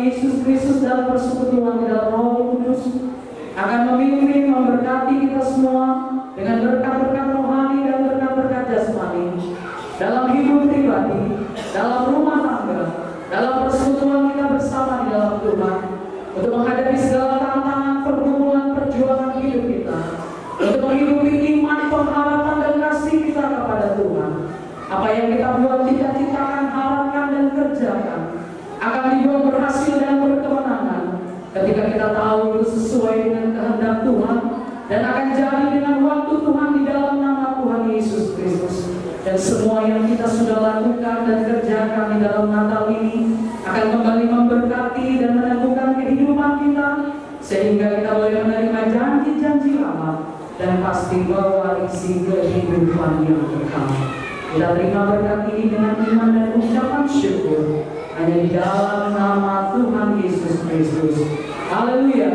Yesus Kristus dalam persekutuan di dalam Roh Kudus akan memimpin, memberkati kita semua dengan berkat-berkat rohani dan berkat-berkat jasmani dalam hidup pribadi, dalam rumah tangga, dalam persekutuan kita bersama di dalam Tuhan, untuk menghadapi segala tantangan, pergumulan, perjuangan hidup kita, untuk menghidupi iman, pengharapan dan kasih kita kepada Tuhan. Apa yang kita buat, cita-citakan, harapkan dan kerjakan akan dibuat berhasil dan berkemenangan ketika kita tahu itu sesuai dengan kehendak Tuhan dan akan jadi dengan waktu Tuhan di dalam nama Tuhan Yesus Kristus. Dan semua yang kita sudah lakukan dan kerjakan di dalam Natal ini akan kembali memberkati dan meneguhkan kehidupan kita, sehingga kita boleh menerima janji-janji Allah dan pasti mewarisi kehidupan yang kekal. Kita terima berkat ini dengan iman dan ucapan syukur hanya di dalam nama Tuhan Yesus Kristus. Haleluya.